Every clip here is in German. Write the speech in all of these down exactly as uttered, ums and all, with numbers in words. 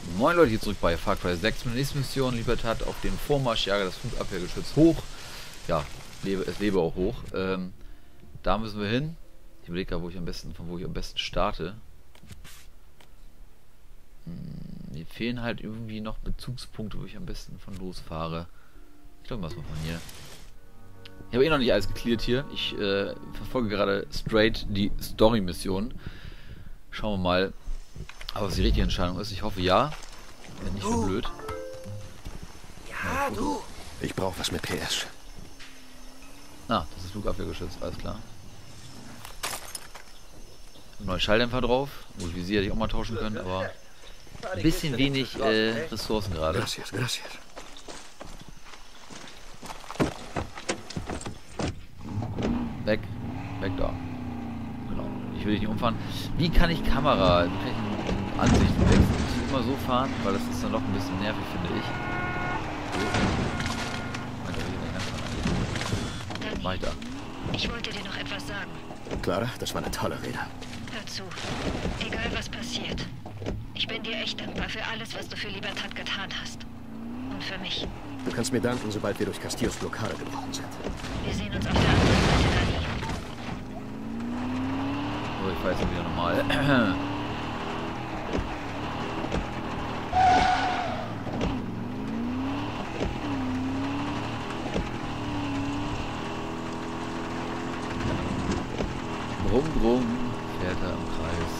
Moin Leute, hier zurück bei Far Cry sechs mit der nächsten Mission. Libertad auf den Vormarsch, jage das Flugabwehrgeschütz hoch. Ja, lebe, es lebe auch hoch. Ähm, da müssen wir hin. Ich überlege gerade, wo ich am besten, von wo ich am besten starte. Hm, mir fehlen halt irgendwie noch Bezugspunkte, wo ich am besten von losfahre. Ich glaube, was mal von hier. Ich habe eh noch nicht alles geklärt hier. Ich äh, verfolge gerade straight die Story-Mission. Schauen wir mal, ob es die richtige Entscheidung ist. Ich hoffe ja. Wenn nicht so blöd. Ja, du. Ich brauche was mit P S. Ah, das ist Flugabwehrgeschütz, alles klar. Neue Schalldämpfer drauf. Gut, Visier hätte ich auch mal tauschen können, aber ein bisschen wenig äh, Ressourcen gerade. Gracias, gracias. Weg, weg da. Genau. Ich will dich nicht umfahren. Wie kann ich Kamera, wie kann ich in Ansicht wechseln? Muss ich immer so fahren, weil das ist dann noch ein bisschen nervig, finde ich. Was mach ich da? Ich wollte dir noch etwas sagen. Clara, das war eine tolle Rede. Hör zu. Egal was passiert. Ich bin dir echt dankbar für alles, was du für Libertad getan hast. Und für mich. Du kannst mir danken, sobald wir durch Castillos Blockade gebrochen sind. Wir sehen uns auf der anderen Seite, Dani. So, ich fahr jetzt wieder normal. Brumm, brumm, fährt er im Kreis.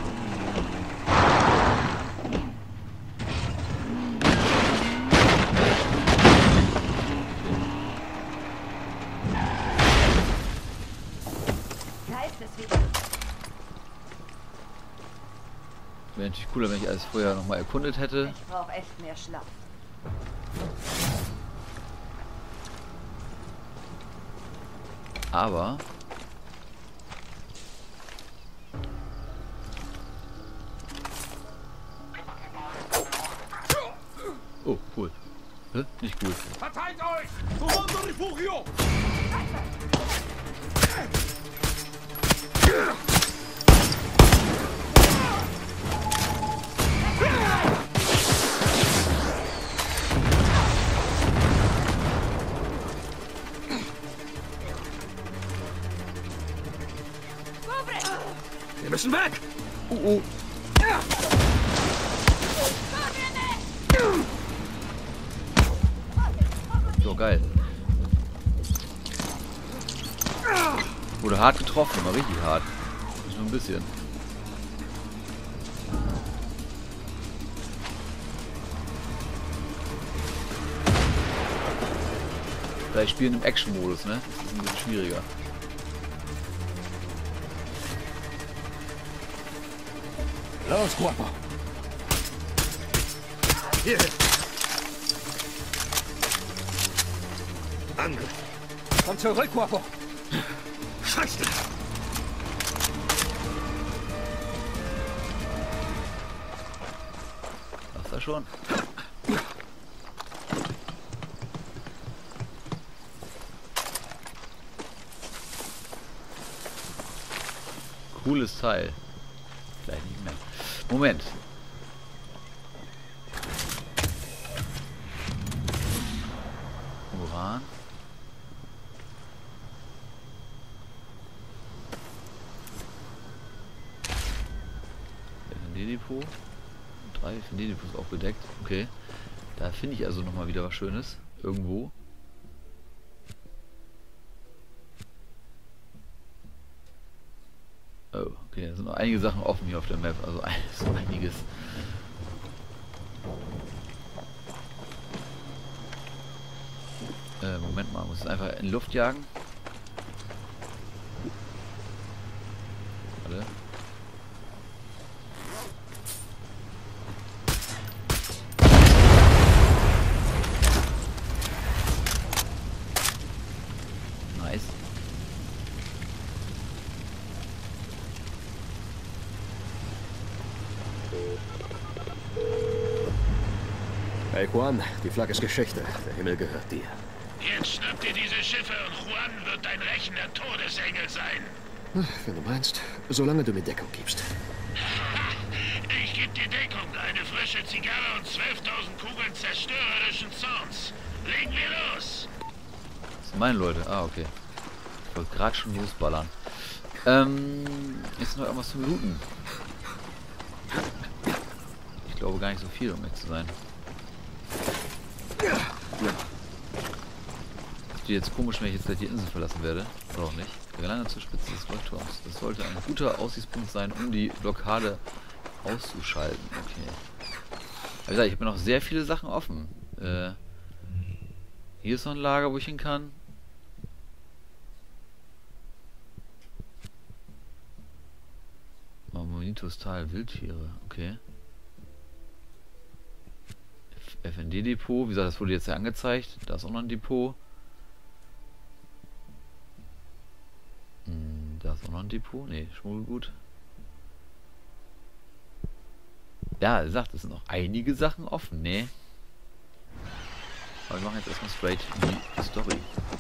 Wäre natürlich cooler, wenn ich alles vorher nochmal erkundet hätte. Ich brauche echt mehr Schlaf. Aber oh, cool. Hä? Nicht cool. Verteilt euch! Kommando Refugio! Wir müssen weg! Oh, oh. So, geil. Wurde hart getroffen, war richtig hart. Nicht nur ein bisschen. Vielleicht spielen im Action-Modus, ne? Das ist ein bisschen schwieriger. Los, Guapo! Hier! Angriff! Komm zurück, Guapo! Scheiße! Das war schon. Cooles Teil. Vielleicht nicht mehr. Moment. Uran. F N D-Depot. Drei F N D-Depots auch bedeckt. Okay. Da finde ich also nochmal wieder was Schönes. Irgendwo. Oh, okay, da sind noch einige Sachen offen hier auf der Map, also so einiges. Äh, Moment mal, muss es einfach in Luft jagen. Warte. Nice. Hey Juan, die Flagge ist Geschichte. Der Himmel gehört dir. Jetzt schnapp dir diese Schiffe und Juan wird dein rächender Todesengel sein. Wenn du meinst, solange du mir Deckung gibst. Ich geb dir Deckung, eine frische frische Zigarre und zwölftausend Kugeln zerstörerischen Zorns. Legen wir los! Das sind meine Leute. Ah, okay. Ich wollte gerade schon losballern. Ähm, ist noch irgendwas zum Looten? Ich glaube gar nicht so viel, um echt zu sein. Es wird jetzt komisch, wenn ich jetzt gleich die Insel verlassen werde. Oder auch nicht. Wir gelangen zur Spitze des Leuchtturms. Das sollte ein guter Aussichtspunkt sein, um die Blockade auszuschalten. Okay. Wie gesagt, ich habe noch sehr viele Sachen offen. Äh, hier ist noch ein Lager, wo ich hin kann. Monitos Tal, Wildtiere, okay. F N D-Depot, wie gesagt, das wurde jetzt ja angezeigt. Da ist auch noch ein Depot. Hm, da ist auch noch ein Depot. Ne, Schmuggelgut. Ja, er sagt, es sind noch einige Sachen offen, ne? Aber wir machen jetzt erstmal straight die Story.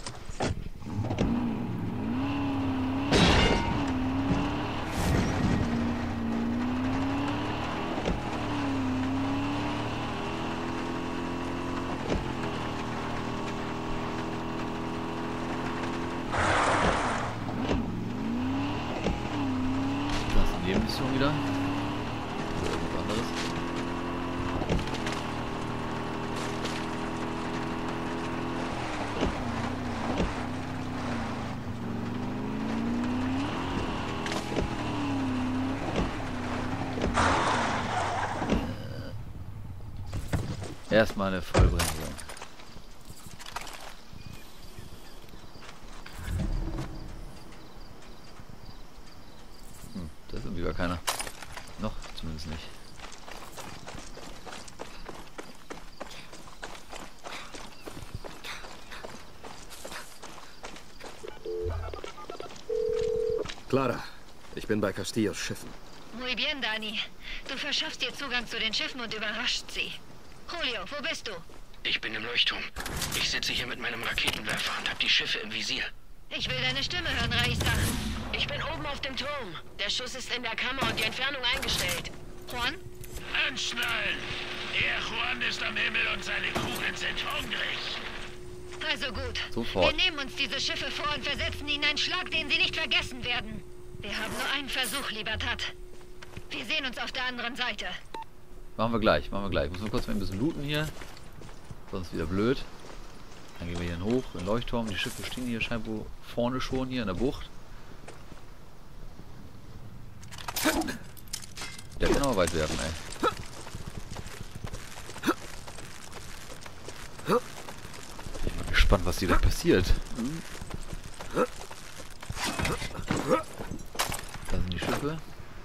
Mission wieder. Oder irgendwas anderes. Äh. Erstmal eine Vollbremsung. Da ist irgendwie gar keiner. Noch zumindest nicht. Clara, ich bin bei Castillos Schiffen. Muy bien, Dani. Du verschaffst dir Zugang zu den Schiffen und überrascht sie. Julio, wo bist du? Ich bin im Leuchtturm. Ich sitze hier mit meinem Raketenwerfer und habe die Schiffe im Visier. Ich will deine Stimme hören, Raisa. Ich bin oben auf dem Turm. Der Schuss ist in der Kammer und die Entfernung eingestellt. Juan? Anschnallen! Der Juan ist am Himmel und seine Kugeln sind hungrig. Also gut. Sofort. Wir nehmen uns diese Schiffe vor und versetzen ihnen einen Schlag, den sie nicht vergessen werden. Wir haben nur einen Versuch, lieber Tat. Wir sehen uns auf der anderen Seite. Machen wir gleich, machen wir gleich. Muss nur kurz mal ein bisschen looten hier. Sonst wieder blöd. Dann gehen wir hier hoch, in den Leuchtturm. Die Schiffe stehen hier scheinbar vorne schon, hier in der Bucht. Der kann aber weit werfen, ey. Ich bin mal gespannt, was hier da passiert. Da sind die Schiffe.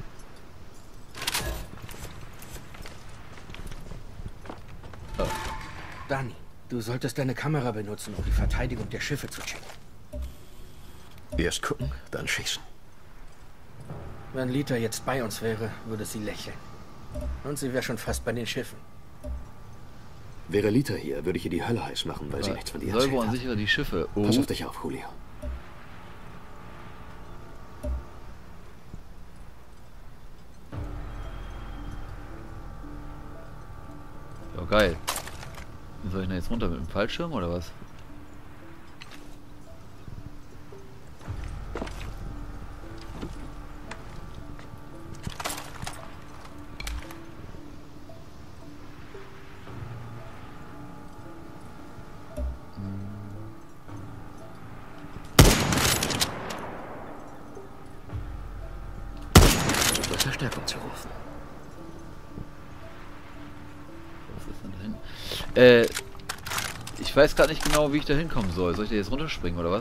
Oh. Dani, du solltest deine Kamera benutzen, um die Verteidigung der Schiffe zu checken. Erst gucken, dann schießen. Wenn Lita jetzt bei uns wäre, würde sie lächeln. Und sie wäre schon fast bei den Schiffen. Wäre Lita hier, würde ich ihr die Hölle heiß machen, weil sie nichts von dir Säuber erzählt und hat. sichere die Schiffe. Oh. Pass auf dich auf, Julio. Ja, geil. Wie soll ich denn jetzt runter mit dem Fallschirm oder was? Verstärkung zu rufen. Was ist denn da hinten? Äh, ich weiß gerade nicht genau, wie ich da hinkommen soll. Soll ich da jetzt runterspringen oder was?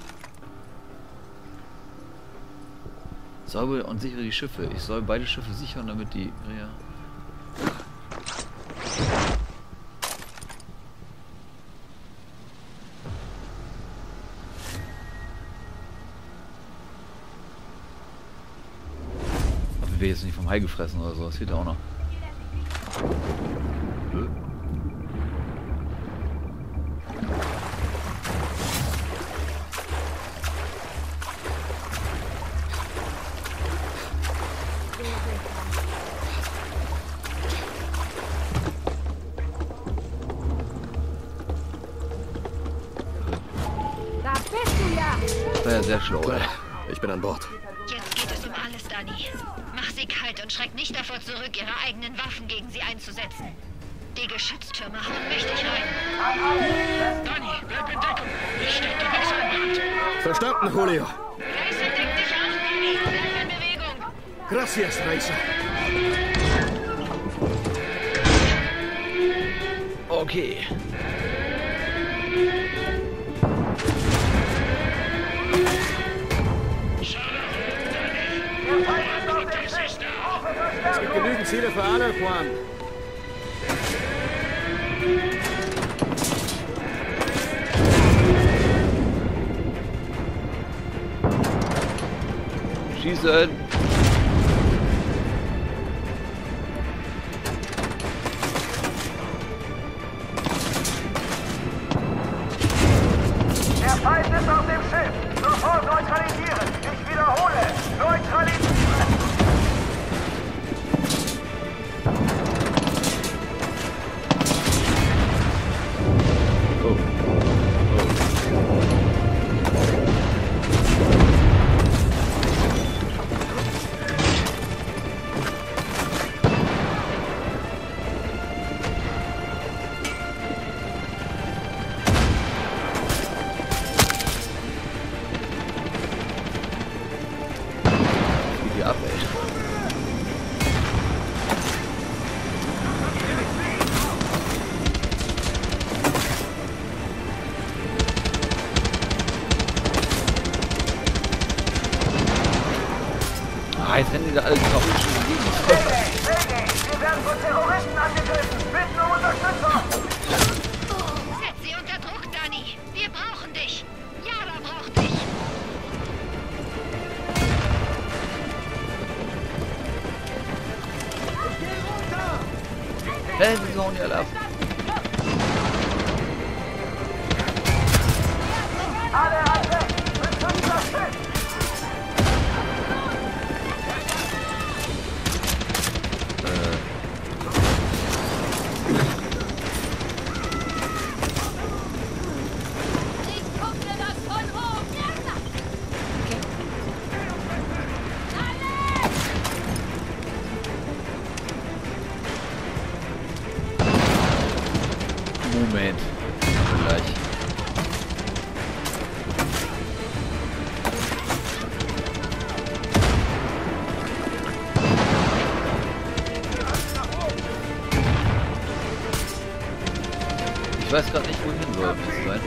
Säubere und sichere die Schiffe. Ich soll beide Schiffe sichern, damit die... Ja. Aber wir jetzt nicht vom Hai gefressen oder so. Das fehlt auch noch. Nö. Ja, sehr schlau. Klar, ich bin an Bord. Jetzt geht es um alles, Dani. Mach sie kalt und schreck nicht davor zurück, ihre eigenen Waffen gegen sie einzusetzen. Die Geschütztürme hauen mächtig rein. Dani, bleib in Deckung. Ich steck die Wechsel in Brand. Verstanden, Julio. Racer, deck dich auf, Baby. Bleib in Bewegung. Gracias, Racer. Okay. Es gibt genügend Ziele für alle, Juan. Schießen! Der Feind ist auf dem Schiff. Sofort neutralisieren. Ich wiederhole. Neutralisieren. Oh. Geht die ab, ey. Ah, jetzt rennen die da alle drauf schon dagegen. Wir werden von Terroristen angegriffen. Bitten um Unterstützung. Setz sie unter Druck, Dani. Wir brauchen dich. Yara braucht dich. Hey, die hauen die alle ab. Alle an Deck. Beschützt das Schiff. Ich guck mir das von oben an. Moment. Gleich. Ich weiß gerade nicht, wohin soll es sein.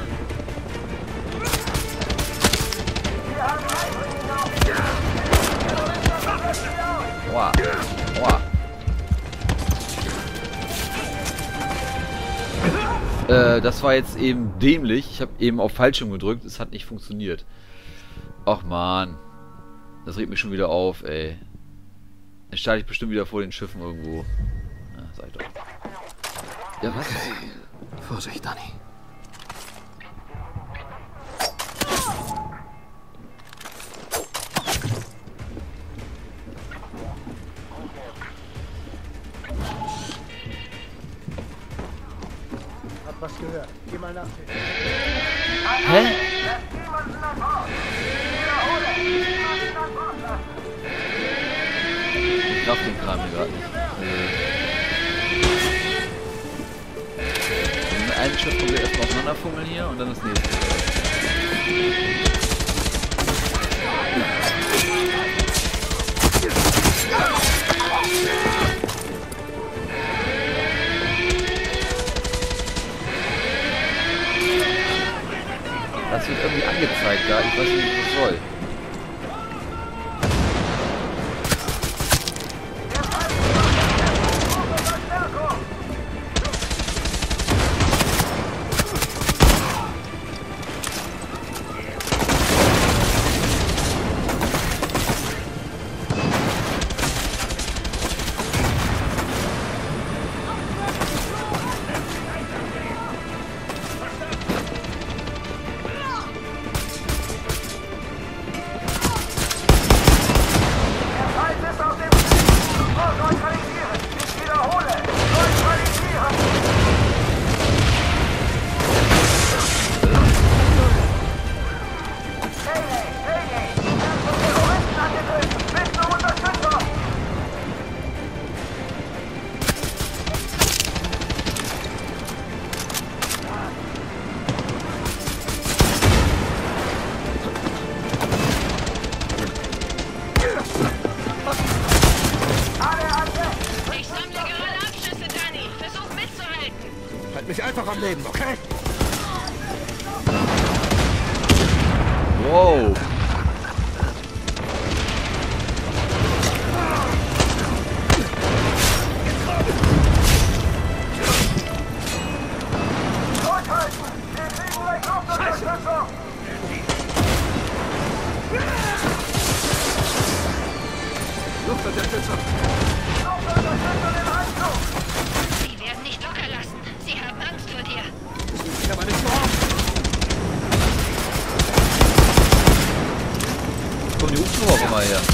Wow. Wow. Äh, das war jetzt eben dämlich. Ich habe eben auf Fallschirm gedrückt. Es hat nicht funktioniert. Ach man. Das regt mich schon wieder auf, ey. Jetzt starte ich bestimmt wieder vor den Schiffen irgendwo. Ja, sag ich doch. Ja, was? Vorsicht, Dani. Hab was gehört. Geh mal nach. Hä? Niemanden an Bord. Wiederhole. Niemanden an Bord lassen. Ich glaub den Kram hier gerade nicht. Äh. Einen Schiff kommen wir erstmal auseinanderfummeln hier und dann das nächste. Das wird irgendwie angezeigt da, ich weiß nicht, was das soll. mich einfach am Leben, okay? Wow. Durchhalten! Wir kriegen gleich Luftunterstützung! Luftunterstützung! Luftunterstützung im Anzug! Sie werden nicht locker lassen. Sie haben Angst vor dir. Ich habe eine Chance! Kommen die Hubschrauber auch immer her.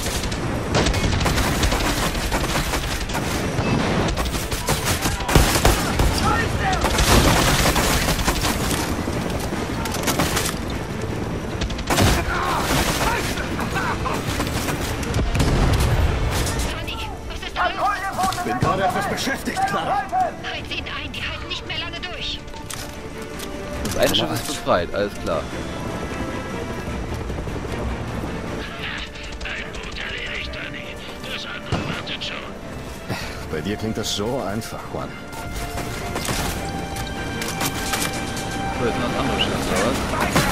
Tony, was ist da los? Patrouillenboote Bin gerade etwas beschäftigt, Clara. Halt sie ihn ein. Die halten nicht mehr lange durch. Das eine Schiff ist befreit, alles klar. Ein Boot erledigt, Danny. Das andere wartet schon. Bei dir klingt das so einfach, Juan. So, jetzt noch das andere Schiff, oder was?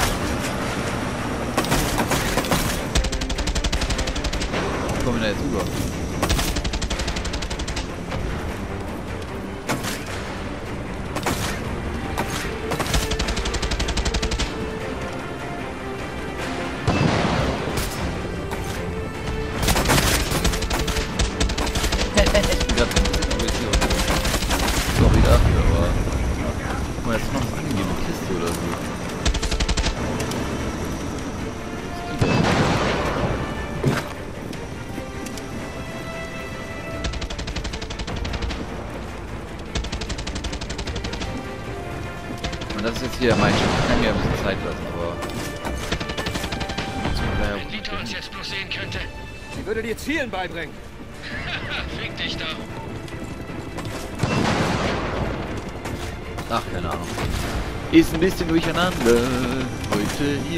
Wie kommen wir da jetzt rüber? Ich bin grad ein bisschen irritiert. Sorry dafür, aber... Guck mal, jetzt noch was angegeben, eine Kiste oder so. Was ist die denn? Und das ist jetzt hier mein Schiff. Ich kann mir ein bisschen Zeit lassen, aber... Wenn Lita uns jetzt bloß sehen könnte. Sie würde dir Zielen beibringen. Fick dich doch. Ach, keine Ahnung. Ist ein bisschen durcheinander heute hier.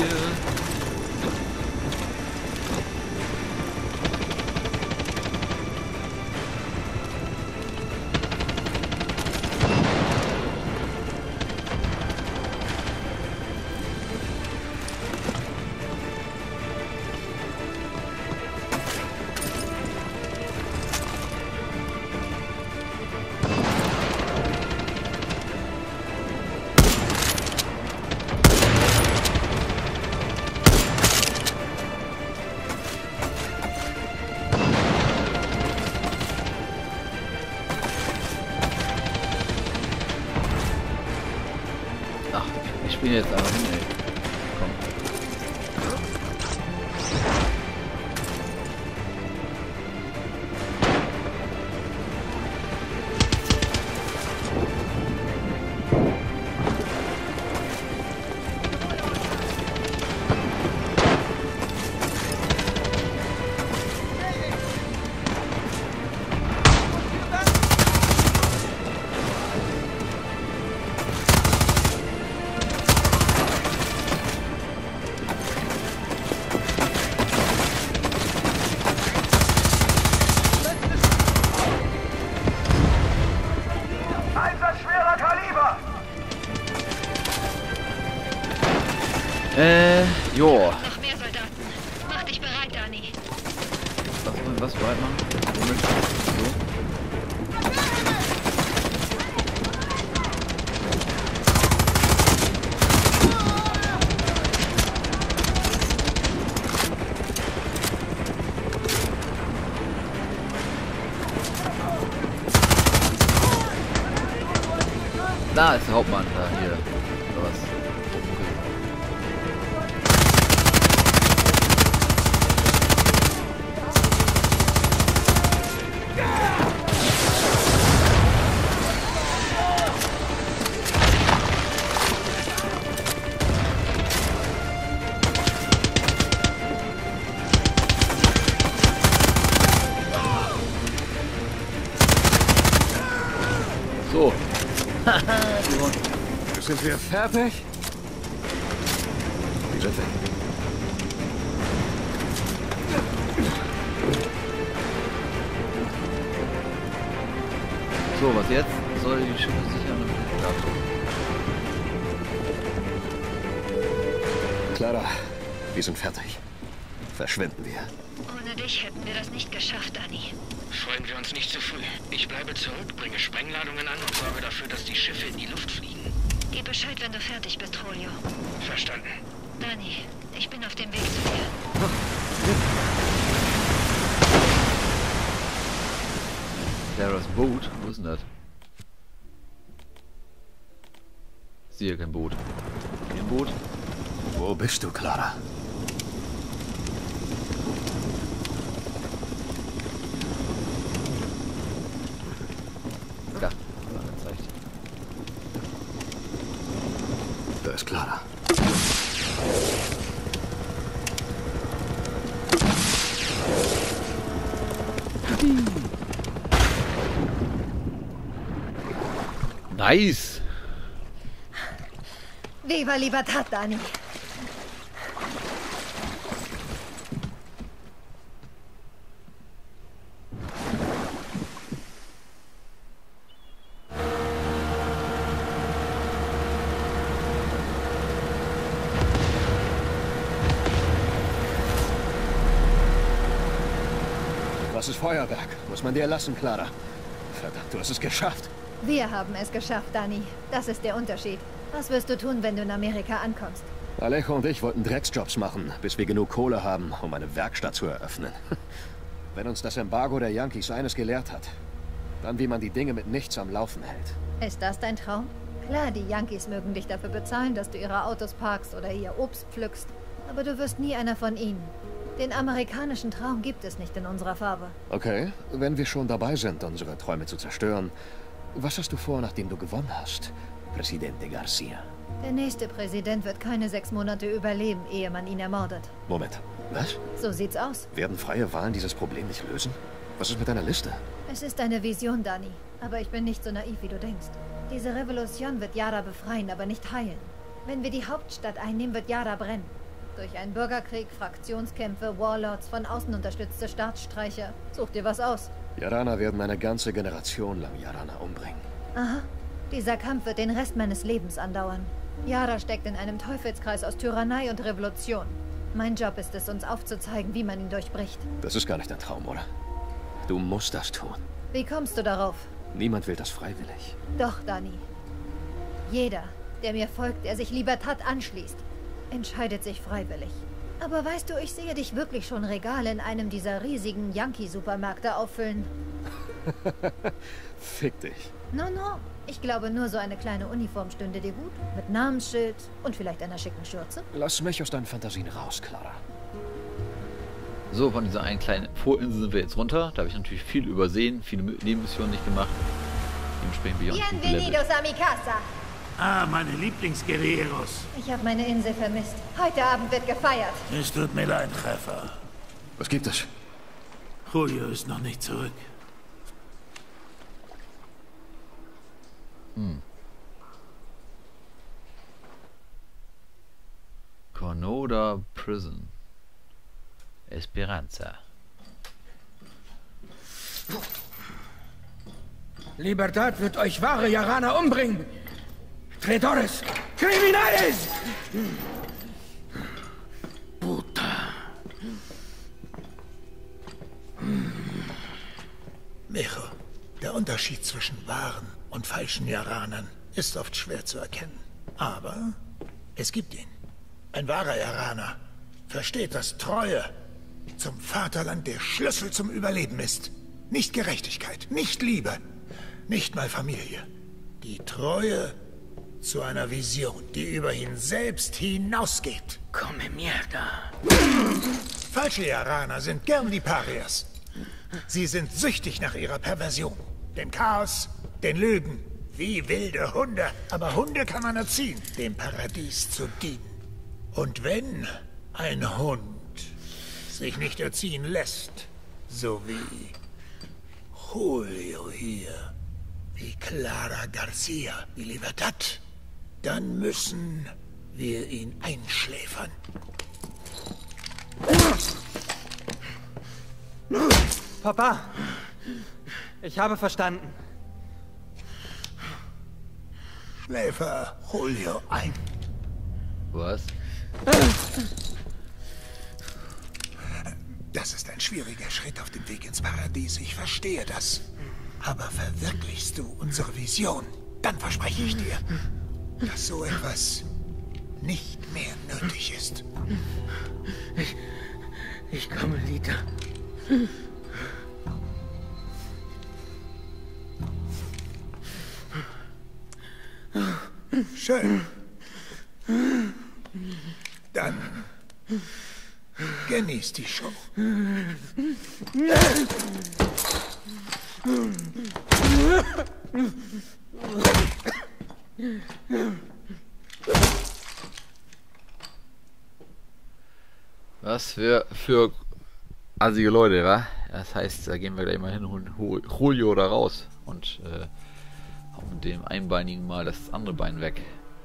Ach, ich spiele jetzt einfach hin, ey. Komm. Einsatz schwerer Kaliber! Äh, joa. Noch mehr Soldaten. Mach dich bereit, Dani. Was, was bereit machen? Moment. So. Da ist der Hauptmann, da hier. Oder was? So. Haha, gewonnen. Sind wir fertig? Die sind weg. So, was jetzt? Soll die Schiffe sichern und Clara, wir sind fertig. Verschwinden wir. Ohne dich hätten wir das nicht geschafft, Dani. Freuen wir uns nicht zu früh. Ich bleibe zurück, bringe Sprengladungen an und sorge dafür, dass die Schiffe in die Luft fliegen. Gib Bescheid, wenn du fertig bist, Julio. Verstanden. Dani, ich bin auf dem Weg zu dir. Claras Boot? Wo ist denn das? Ich sehe kein Boot. Hier ein Boot? Wo bist du, Clara? Da. Angezeigt. Da ist Clara. Nice! Viva Libertad, Dani. Was ist Feuerwerk? Muss man dir lassen, Clara. Verdammt, du hast es geschafft. Wir haben es geschafft, Dani. Das ist der Unterschied. Was wirst du tun, wenn du in Amerika ankommst? Alejo und ich wollten Drecksjobs machen, bis wir genug Kohle haben, um eine Werkstatt zu eröffnen. Wenn uns das Embargo der Yankees eines gelehrt hat, dann wie man die Dinge mit nichts am Laufen hält. Ist das dein Traum? Klar, die Yankees mögen dich dafür bezahlen, dass du ihre Autos parkst oder ihr Obst pflückst. Aber du wirst nie einer von ihnen. Den amerikanischen Traum gibt es nicht in unserer Farbe. Okay, wenn wir schon dabei sind, unsere Träume zu zerstören, was hast du vor, nachdem du gewonnen hast, Presidente Garcia? Der nächste Präsident wird keine sechs Monate überleben, ehe man ihn ermordet. Moment, was? So sieht's aus. Werden freie Wahlen dieses Problem nicht lösen? Was ist mit deiner Liste? Es ist eine Vision, Dani. Aber ich bin nicht so naiv, wie du denkst. Diese Revolution wird Yara befreien, aber nicht heilen. Wenn wir die Hauptstadt einnehmen, wird Yara brennen. Durch einen Bürgerkrieg, Fraktionskämpfe, Warlords, von außen unterstützte Staatsstreicher. Such dir was aus. Yaraner werden eine ganze Generation lang Yaraner umbringen. Aha. Dieser Kampf wird den Rest meines Lebens andauern. Yara steckt in einem Teufelskreis aus Tyrannei und Revolution. Mein Job ist es, uns aufzuzeigen, wie man ihn durchbricht. Das ist gar nicht dein Traum, oder? Du musst das tun. Wie kommst du darauf? Niemand will das freiwillig. Doch, Dani. Jeder, der mir folgt, der sich Libertad anschließt, entscheidet sich freiwillig. Aber weißt du, ich sehe dich wirklich schon Regale in einem dieser riesigen Yankee-Supermärkte auffüllen. Fick dich. No, no. Ich glaube, nur so eine kleine Uniform stünde dir gut. Mit Namensschild und vielleicht einer schicken Schürze. Lass mich aus deinen Fantasien raus, Clara. So, von dieser einen kleinen Vorinsel sind wir jetzt runter. Da habe ich natürlich viel übersehen, viele Nebenmissionen nicht gemacht. Dementsprechend bin ich auch nicht gut gelevelt. Bienvenidos a mi casa. Ah, meine Lieblingsguerilleros. Ich habe meine Insel vermisst. Heute Abend wird gefeiert. Es tut mir leid, Treffer. Was gibt es? Julio ist noch nicht zurück. Hm. Conoda Prison. Esperanza. Libertad wird euch wahre Yaraner umbringen. Traidores! Criminales! Puta. Mijo, der Unterschied zwischen wahren und falschen Yaranern ist oft schwer zu erkennen. Aber es gibt ihn. Ein wahrer Yaraner versteht, dass Treue zum Vaterland der Schlüssel zum Überleben ist. Nicht Gerechtigkeit, nicht Liebe, nicht mal Familie. Die Treue zu einer Vision, die über ihn selbst hinausgeht. Come mierda. Falsche Yaraner sind gern die Parias. Sie sind süchtig nach ihrer Perversion. Dem Chaos, den Lügen, wie wilde Hunde. Aber Hunde kann man erziehen, dem Paradies zu dienen. Und wenn ein Hund sich nicht erziehen lässt, so wie Julio hier, wie Clara Garcia, wie Libertad, dann müssen wir ihn einschläfern. Papa, ich habe verstanden. Schläfer Julio ein. Was? Das ist ein schwieriger Schritt auf dem Weg ins Paradies, ich verstehe das. Aber verwirklichst du unsere Vision, dann verspreche ich dir, dass so etwas nicht mehr nötig ist. Ich, ich komme, Lita. Schön. Dann genießt die Show. Was für, für assige Leute, wa? Das heißt, da gehen wir gleich mal hin und holen Julio da raus und äh, hauen mit dem Einbeinigen mal das andere Bein weg.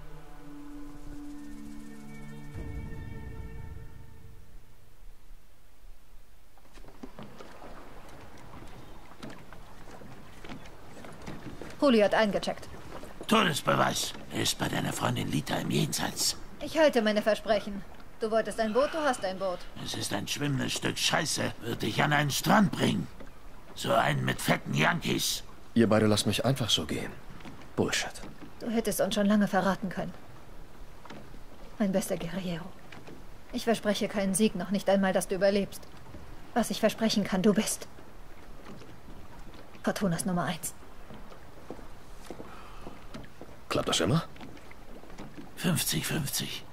Julio hat eingecheckt. Todesbeweis. Er ist bei deiner Freundin Lita im Jenseits. Ich halte meine Versprechen. Du wolltest ein Boot, du hast ein Boot. Es ist ein schwimmendes Stück Scheiße. Wird dich an einen Strand bringen. So einen mit fetten Yankees. Ihr beide lasst mich einfach so gehen. Bullshit. Du hättest uns schon lange verraten können. Mein bester Guerrero. Ich verspreche keinen Sieg, noch nicht einmal, dass du überlebst. Was ich versprechen kann, du bist Fortunas Nummer eins. Klappt das immer? fünfzig fünfzig.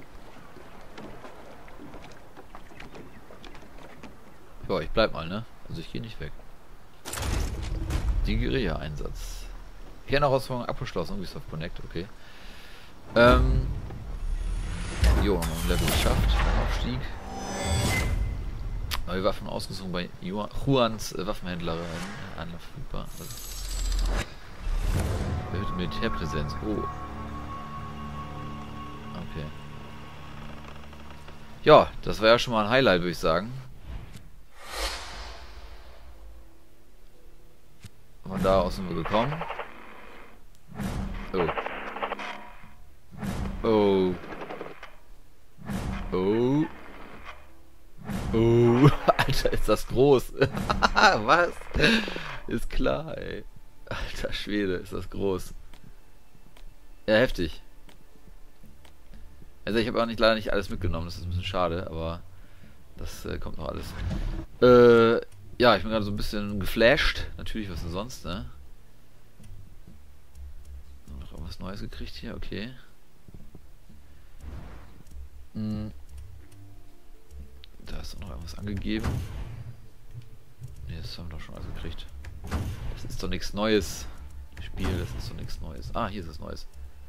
Ja, ich bleib mal, ne? Also ich gehe nicht weg. Die Guerilla-Einsatz. Kernherausforderung abgeschlossen, Ubisoft Connect, okay. Ähm. Jo, noch ein Level geschafft. Aufstieg. Neue Waffen ausgesucht bei Juans äh, Waffenhändlerin. Anlauf verfügbar. Erhöhte Militärpräsenz. Oh. Okay. Ja, das war ja schon mal ein Highlight, würde ich sagen. Von da aus sind wir gekommen. Oh. Oh. Oh. Oh. Alter, ist das groß. Was? Ist klar, ey. Alter Schwede, ist das groß. Ja, heftig. Also ich habe auch nicht, leider nicht alles mitgenommen, das ist ein bisschen schade, aber das äh, kommt noch alles. Äh, ja, ich bin gerade so ein bisschen geflasht. Natürlich, was denn sonst, ne? Noch irgendwas Neues gekriegt hier, okay. Hm. Da ist doch noch irgendwas angegeben. Ne, das haben wir doch schon alles gekriegt. Das ist doch nichts Neues. Spiel, das ist doch nichts Neues. Ah, hier ist es Neues.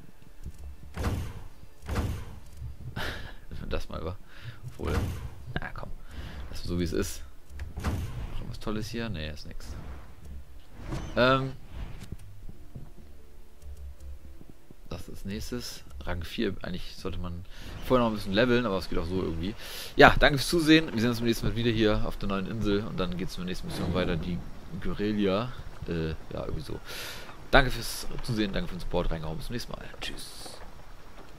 Wenn das mal war. Obwohl. Na komm. Das ist so wie es ist. Noch irgendwas Tolles hier? Ne, ist nichts. Ähm. Das ist nächstes. Rang vier. Eigentlich sollte man vorher noch ein bisschen leveln, aber es geht auch so irgendwie. Ja, danke fürs Zusehen. Wir sehen uns beim nächsten Mal wieder hier auf der neuen Insel. Und dann geht es mit der nächsten Mission weiter. Die Guerilla. Äh, ja, irgendwie so. Danke fürs Zusehen, danke für den Support. Reingehauen. Bis zum nächsten Mal. Tschüss.